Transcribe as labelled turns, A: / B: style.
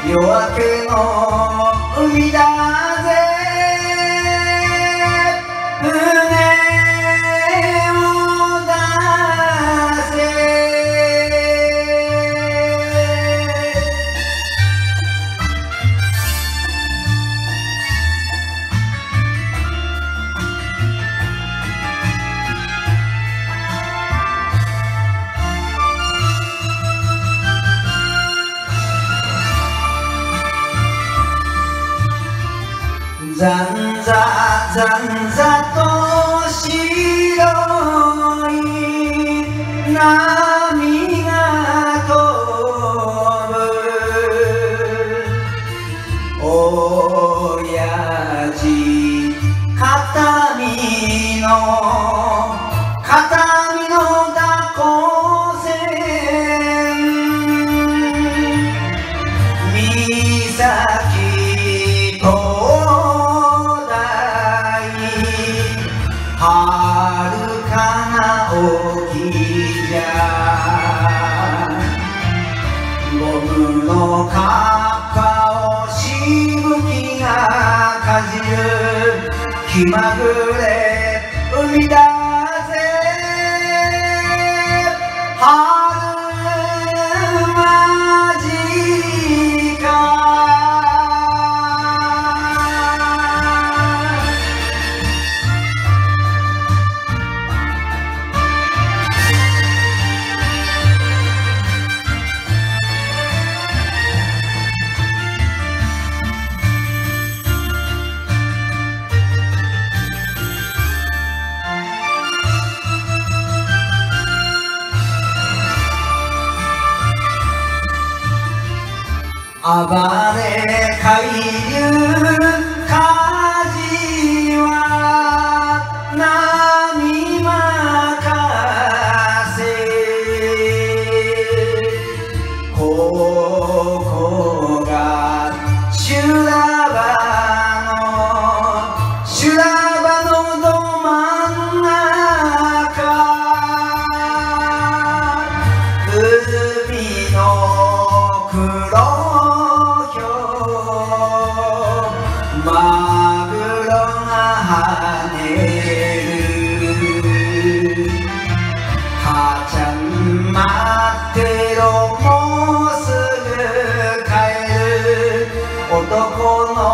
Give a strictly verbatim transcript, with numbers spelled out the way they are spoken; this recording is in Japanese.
A: 夜明けの海だぜ船を出せざんざざんざと白い波が飛ぶ親父片身の片身の蛇行船岬とはるかな沖じゃゴムのカッパをしぶきがかじる気まぐれ海だぜ春間近暴れ海流火事は波任せここが修羅場の修羅場のど真ん中海の黒マグロが跳ねる母ちゃん待ってろもうすぐ帰る男の